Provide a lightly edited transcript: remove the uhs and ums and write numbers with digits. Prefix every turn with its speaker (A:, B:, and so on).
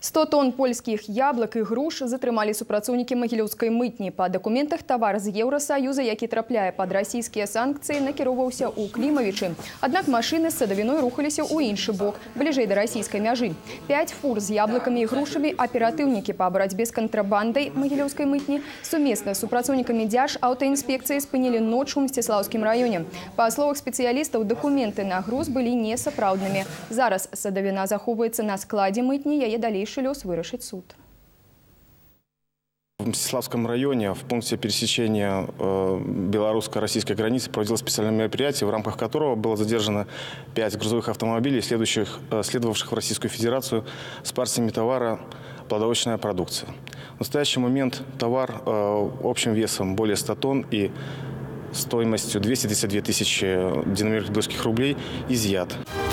A: 100 тонн польскіх яблык і груш затрымалі супрацоўнікі магілёўскай мытні. Па дакументах тавар з Еўрасаюза, які трапляе пад расійскія санкцыі, накіроўваўся ў Клімавічы. Аднак машыны з садавіной рухаліся ў іншы бок, бліжэй да расійскай мяжы. 5 фур з яблыкамі і грушамі аператыўнікі па барацьбе з кантрабандай магілёўскай мытні сумесна з супрацоўнікамі Дзяржаўтаінспекцыі спынілі ноччу ў Мсціслаўскім раёне. Па словах спецыялістаў, дакументы на груз былі несапраўднымі. Зараз садавіна захоўваецца на складзе мытні, яе далейшы лёс вырашыць суд.
B: В Мстиславском районе в пункте пересечения белорусско-российской границы проводилось специальное мероприятие, в рамках которого было задержано 5 грузовых автомобилей, следовавших в Российскую Федерацию с партиями товара плодовочная продукция. В настоящий момент товар общим весом более 100 тонн и стоимостью 232 тысячи динамических рублей изъят.